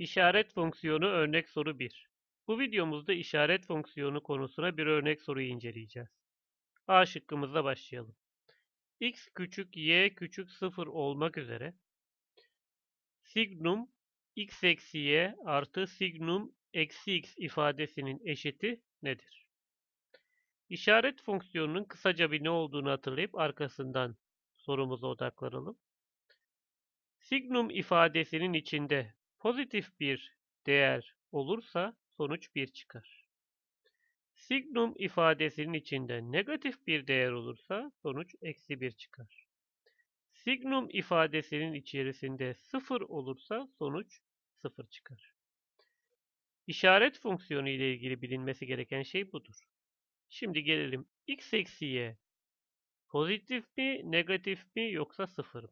İşaret fonksiyonu örnek soru 1. Bu videomuzda işaret fonksiyonu konusuna bir örnek soruyu inceleyeceğiz. A şıkkımızla başlayalım. X küçük y küçük 0 olmak üzere signum x eksi y artı signum eksi x ifadesinin eşiti nedir? İşaret fonksiyonunun kısaca bir ne olduğunu hatırlayıp arkasından sorumuza odaklanalım. Signum ifadesinin içinde pozitif bir değer olursa sonuç 1 çıkar. Signum ifadesinin içinde negatif bir değer olursa sonuç eksi 1 çıkar. Signum ifadesinin içerisinde 0 olursa sonuç 0 çıkar. İşaret fonksiyonu ile ilgili bilinmesi gereken şey budur. Şimdi gelelim x eksi y pozitif mi, negatif mi yoksa 0 mı?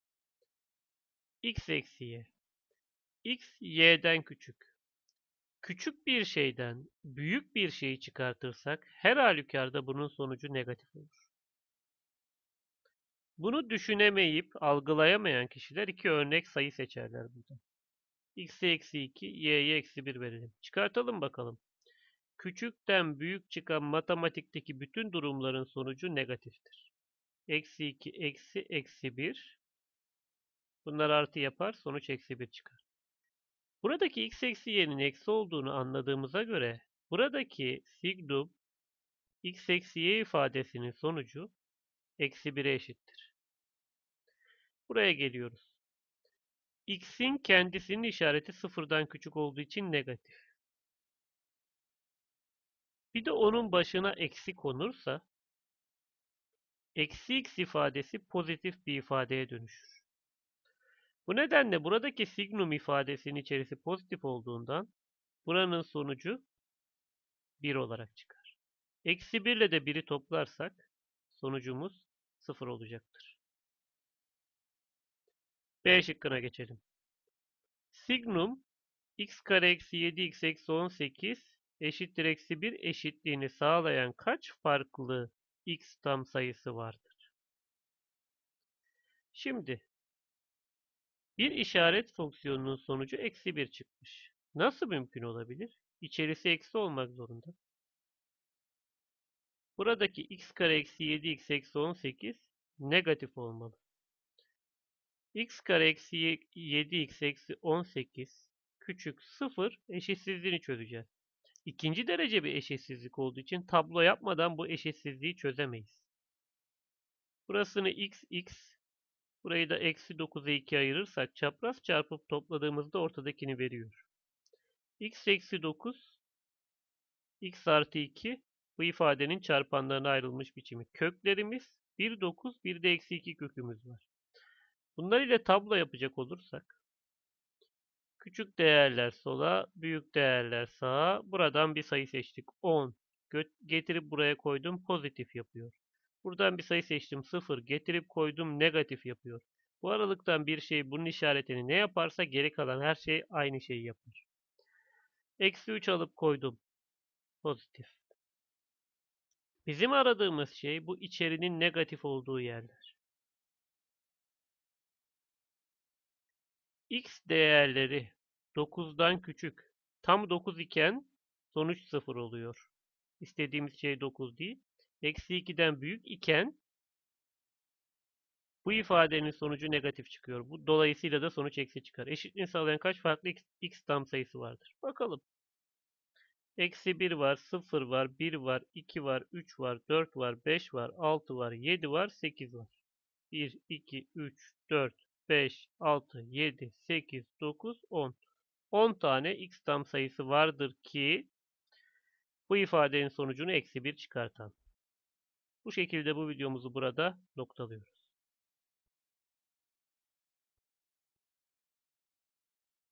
X eksi y. X y'den küçük. Küçük bir şeyden büyük bir şeyi çıkartırsak her halükarda bunun sonucu negatif olur. Bunu düşünemeyip algılayamayan kişiler iki örnek sayı seçerler burada. X'e eksi 2, y'ye eksi 1 verelim. Çıkartalım bakalım. Küçükten büyük çıkan matematikteki bütün durumların sonucu negatiftir. Eksi 2, eksi 1. Bunlar artı yapar, sonuç eksi 1 çıkar. Buradaki x eksi y'nin eksi olduğunu anladığımıza göre buradaki signum x eksi y ifadesinin sonucu eksi 1'e eşittir. Buraya geliyoruz. X'in kendisinin işareti sıfırdan küçük olduğu için negatif. Bir de onun başına eksi konursa eksi x ifadesi pozitif bir ifadeye dönüşür. Bu nedenle buradaki signum ifadesinin içerisi pozitif olduğundan buranın sonucu 1 olarak çıkar. Eksi 1 ile de 1'i toplarsak sonucumuz 0 olacaktır. B şıkkına geçelim. Signum x kare eksi 7x eksi 18 eşittir eksi 1 eşitliğini sağlayan kaç farklı x tam sayısı vardır? Şimdi bir işaret fonksiyonunun sonucu eksi 1 çıkmış. Nasıl mümkün olabilir? İçerisi eksi olmak zorunda. Buradaki x kare eksi 7x eksi 18 negatif olmalı. X kare eksi 7x eksi 18 küçük 0 eşitsizliğini çözeceğiz. İkinci derece bir eşitsizlik olduğu için tablo yapmadan bu eşitsizliği çözemeyiz. Burasını x, burayı da eksi 9'a 2 ayırırsak çapraz çarpıp topladığımızda ortadakini veriyor. X eksi 9, x artı 2 bu ifadenin çarpanlarına ayrılmış biçimi. Köklerimiz 1, 9, bir de eksi 2 kökümüz var. Bunlar ile tablo yapacak olursak küçük değerler sola, büyük değerler sağa. Buradan bir sayı seçtik. 10. Getirip buraya koydum. Pozitif yapıyor. Buradan bir sayı seçtim. 0. Getirip koydum. Negatif yapıyor. Bu aralıktan bir şey bunun işaretini ne yaparsa geri kalan her şey aynı şeyi yapar. Eksi 3 alıp koydum. Pozitif. Bizim aradığımız şey bu içerinin negatif olduğu yerler. X değerleri 9'dan küçük. Tam 9 iken sonuç 0 oluyor. İstediğimiz şey 9 değil. Eksi 2'den büyük iken bu ifadenin sonucu negatif çıkıyor. Bu dolayısıyla da sonuç eksi çıkar. Eşitliğini sağlayan kaç farklı x tam sayısı vardır? Bakalım. Eksi 1 var, 0 var, 1 var, 2 var, 3 var, 4 var, 5 var, 6 var, 7 var, 8 var. 1, 2, 3, 4, 5, 6, 7, 8, 9, 10. 10 tane x tam sayısı vardır ki bu ifadenin sonucunu eksi 1 çıkartan. Bu şekilde bu videomuzu burada noktalıyoruz.